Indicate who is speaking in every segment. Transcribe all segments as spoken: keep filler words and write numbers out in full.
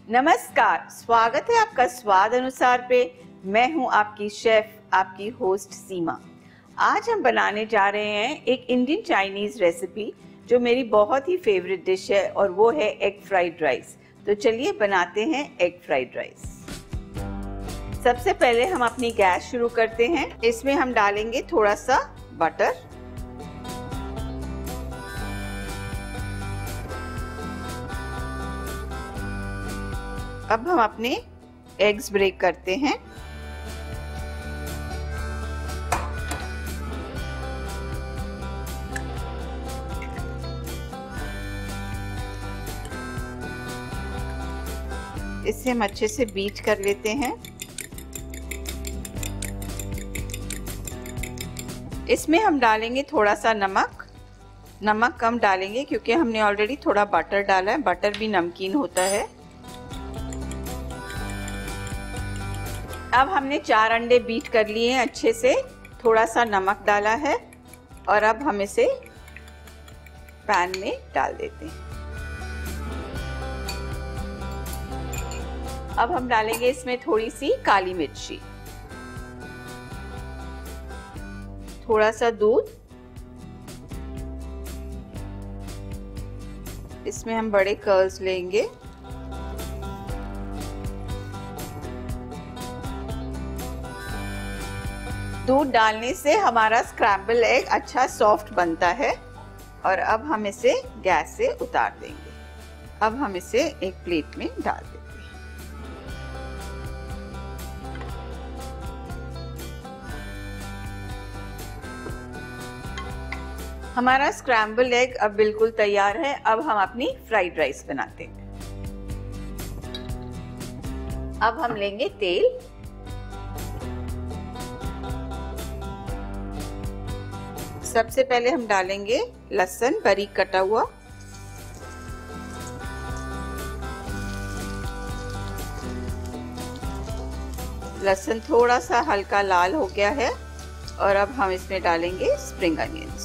Speaker 1: नमस्कार, स्वागत है आपका स्वाद अनुसार पे। मैं हूं आपकी शेफ, आपकी होस्ट सीमा। आज हम बनाने जा रहे हैं एक इंडियन चाइनीज रेसिपी जो मेरी बहुत ही फेवरेट डिश है और वो है एग फ्राइड राइस। तो चलिए बनाते हैं एग फ्राइड राइस। सबसे पहले हम अपनी गैस शुरू करते हैं। इसमें हम डालेंगे थोड़ा सा बटर, अब हम अपने एग्स ब्रेक करते हैं। इसे हम अच्छे से बीट कर लेते हैं। इसमें हम डालेंगे थोड़ा सा नमक। नमक कम डालेंगे क्योंकि हमने ऑलरेडी थोड़ा बटर डाला है। बटर भी नमकीन होता है। अब हमने चार अंडे बीट कर लिए हैं अच्छे से। थोड़ा सा नमक डाला है और अब हम इसे पैन में डाल देते हैं। अब हम डालेंगे इसमें थोड़ी सी काली मिर्ची, थोड़ा सा दूध। इसमें हम बड़े कर्ल्स लेंगे। दूध डालने से हमारा स्क्रैम्बल एग अच्छा सॉफ्ट बनता है। और अब हम इसे गैस से उतार देंगे। अब हम इसे एक प्लेट में डाल देते हैं। हमारा स्क्रैम्बल एग अब बिल्कुल तैयार है। अब हम अपनी फ्राइड राइस बनाते हैं। अब हम लेंगे तेल। सबसे पहले हम डालेंगे लहसुन बारीक कटा हुआ, लहसुन थोड़ा सा हल्का लाल हो गया है और अब हम इसमें डालेंगे स्प्रिंग अनियंस।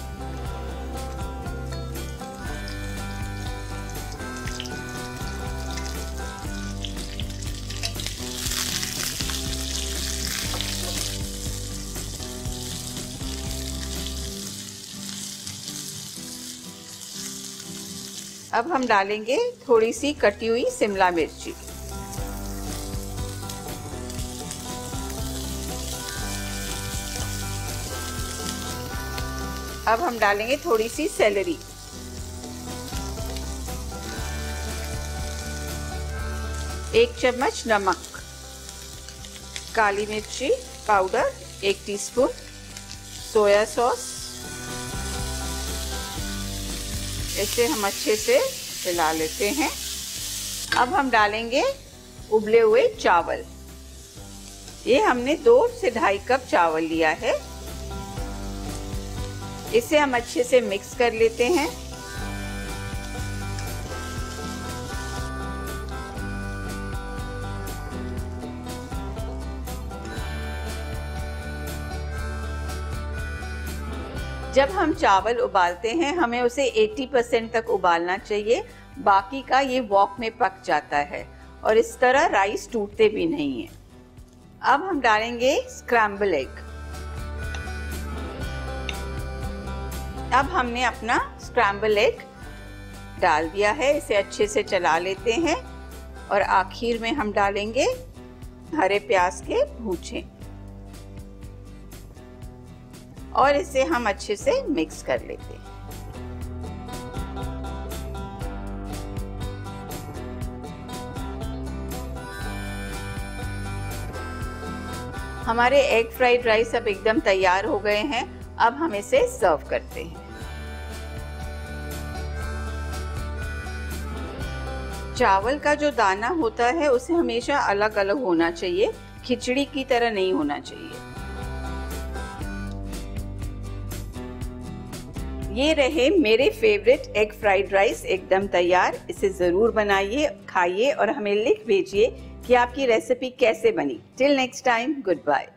Speaker 1: अब हम डालेंगे थोड़ी सी कटी हुई शिमला मिर्ची। अब हम डालेंगे थोड़ी सी सेलेरी। एक चम्मच नमक, काली मिर्ची पाउडर एक टीस्पून, सोया सॉस। इसे हम अच्छे से हिला लेते हैं। अब हम डालेंगे उबले हुए चावल। ये हमने दो से ढाई कप चावल लिया है। इसे हम अच्छे से मिक्स कर लेते हैं। जब हम चावल उबालते हैं हमें उसे अस्सी परसेंट तक उबालना चाहिए। बाकी का ये वॉक में पक जाता है और इस तरह राइस टूटते भी नहीं है। अब हम डालेंगे स्क्रैम्बल एग। अब हमने अपना स्क्रैम्बल एग डाल दिया है। इसे अच्छे से चला लेते हैं और आखिर में हम डालेंगे हरे प्याज के भूंचे और इसे हम अच्छे से मिक्स कर लेते हैं। हमारे एग फ्राइड राइस अब एकदम तैयार हो गए हैं। अब हम इसे सर्व करते हैं। चावल का जो दाना होता है उसे हमेशा अलग अलग होना चाहिए, खिचड़ी की तरह नहीं होना चाहिए। ये रहे मेरे फेवरेट एग फ्राइड राइस एकदम तैयार। इसे जरूर बनाइए, खाइए और हमें लिख भेजिए कि आपकी रेसिपी कैसे बनी। Till next time, good bye.